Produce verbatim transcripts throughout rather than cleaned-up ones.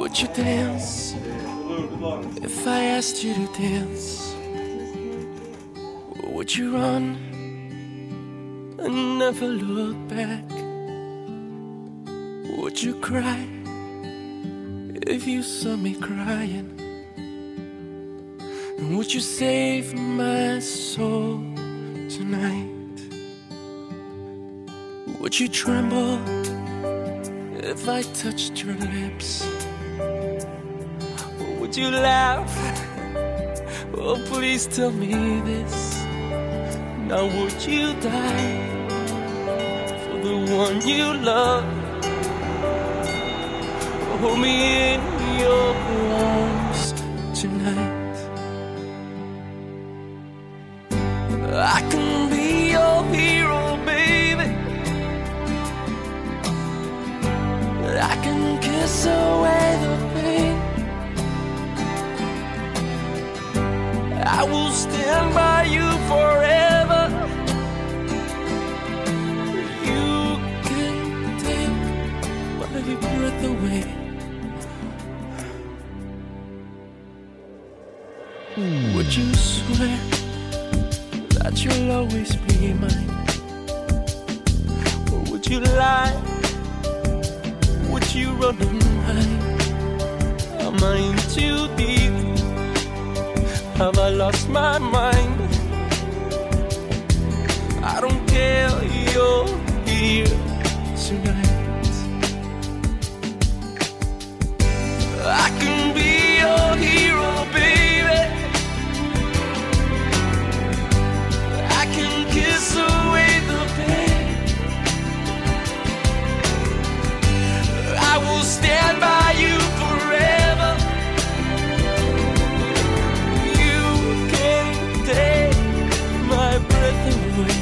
Would you dance if I asked you to dance? Would you run and never look back? Would you cry if you saw me crying? And would you save my soul tonight? Would you tremble if I touched your lips? Or would you laugh? Oh, please tell me this. Now would you die for the one you love? Hold me in your arms tonight. I can be your hero, baby. I can kiss away the pain. I will stand by you forever. You can take my breath away. Would you swear that you'll always be mine? Or would you lie? Would you run and hide? Am I in too deep? Have I lost my mind? I don't care, you're here tonight. I can be your hero, baby. I can kiss away the pain. I will stand by you forever. You can take my breath away.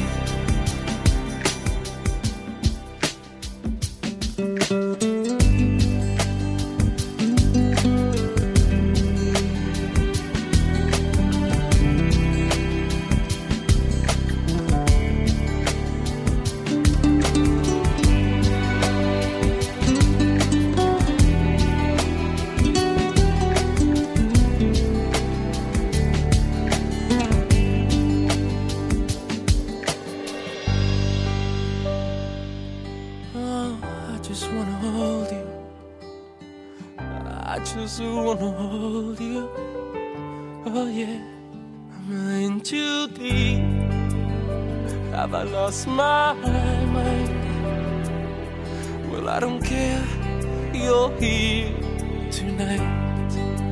I just wanna hold you. Oh yeah, I'm in too deep. Have I lost my mind? Well, I don't care, you're here tonight.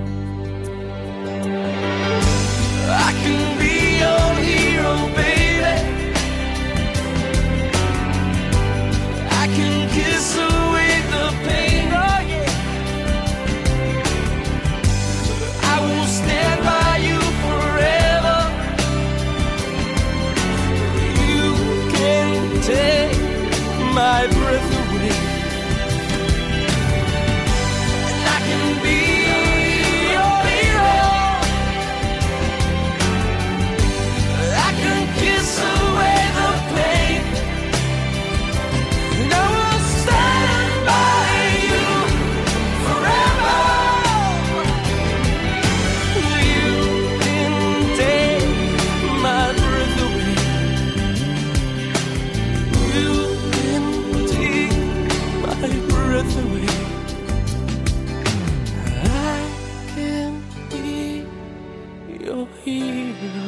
I can be your hero, baby. I can kiss away the pain, oh yeah. I will stand by you forever. You can take my breath away. And I can be your hero. I can kiss away the pain. And I will stand by you forever. You can take my breath away. You can take my breath away. I can be your hero.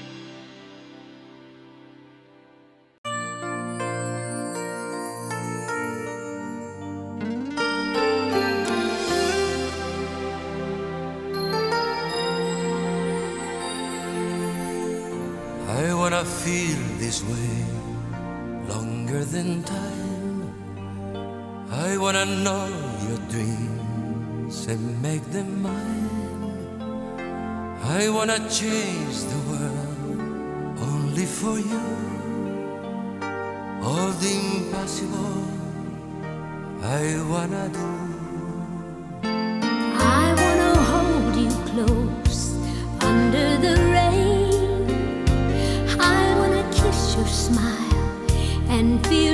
I wanna feel this way longer than time. I wanna know your dreams and make them mine. I wanna change the world only for you. All the impossible I wanna do. I wanna hold you close under the rain. I wanna kiss your smile and feel